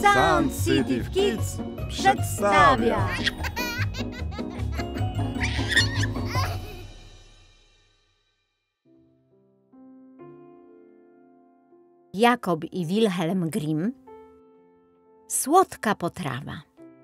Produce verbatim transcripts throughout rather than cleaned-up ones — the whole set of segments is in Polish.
Sound City Kids przedstawia. Jakob i Wilhelm Grimm. Słodka potrawa.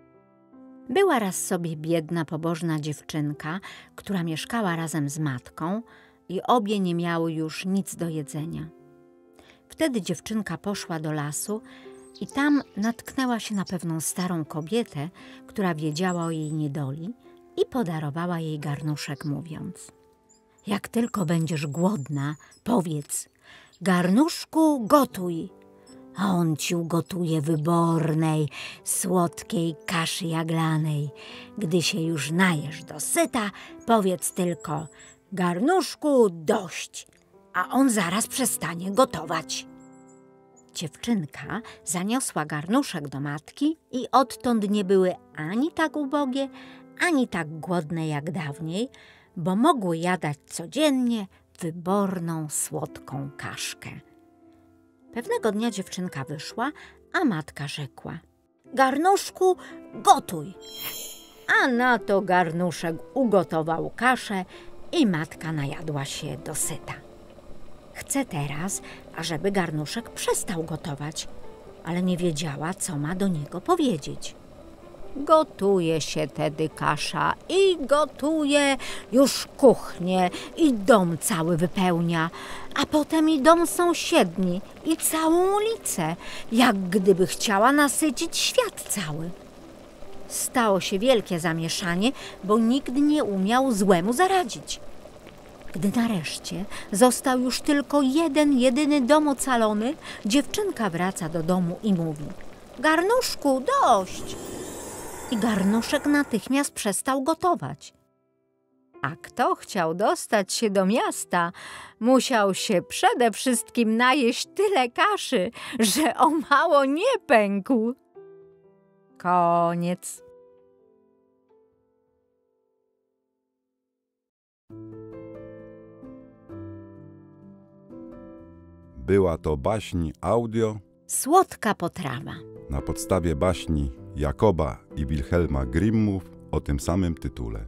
Była raz sobie biedna, pobożna dziewczynka, która mieszkała razem z matką i obie nie miały już nic do jedzenia. Wtedy dziewczynka poszła do lasu i tam natknęła się na pewną starą kobietę, która wiedziała o jej niedoli i podarowała jej garnuszek, mówiąc: jak tylko będziesz głodna, powiedz: garnuszku, gotuj. A on ci ugotuje wybornej, słodkiej kaszy jaglanej. Gdy się już najesz dosyta, powiedz tylko: garnuszku, dość, a on zaraz przestanie gotować. Dziewczynka zaniosła garnuszek do matki i odtąd nie były ani tak ubogie, ani tak głodne jak dawniej, bo mogły jadać codziennie wyborną, słodką kaszkę. Pewnego dnia dziewczynka wyszła, a matka rzekła: garnuszku, gotuj. A na to garnuszek ugotował kaszę i matka najadła się dosyta. Chce teraz, ażeby garnuszek przestał gotować, ale nie wiedziała, co ma do niego powiedzieć. Gotuje się tedy kasza i gotuje, już kuchnię i dom cały wypełnia, a potem i dom sąsiedni i całą ulicę, jak gdyby chciała nasycić świat cały. Stało się wielkie zamieszanie, bo nikt nie umiał złemu zaradzić. Gdy nareszcie został już tylko jeden, jedyny dom ocalony, dziewczynka wraca do domu i mówi: garnuszku, dość! I garnuszek natychmiast przestał gotować. A kto chciał dostać się do miasta, musiał się przede wszystkim najeść tyle kaszy, że o mało nie pękł. Koniec. Była to baśń audio Słodka potrawa. na podstawie baśni Jakoba i Wilhelma Grimmów o tym samym tytule.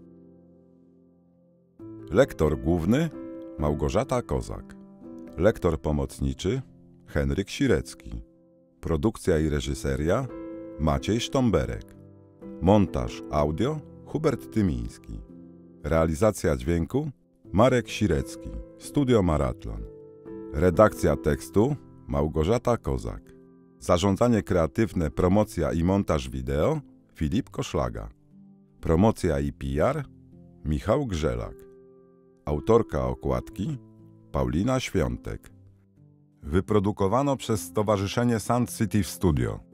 Lektor główny Małgorzata Kozak. Lektor pomocniczy Henryk Sirecki. Produkcja i reżyseria Maciej Sztomberek. Montaż audio Hubert Tymiński. Realizacja dźwięku Marek Sirecki. Studio Maratlon. Redakcja tekstu Małgorzata Kozak. Zarządzanie kreatywne, promocja i montaż wideo Filip Koszlaga. Promocja i P R Michał Grzelak. Autorka okładki Paulina Świątek. Wyprodukowano przez Stowarzyszenie Sound City Studio.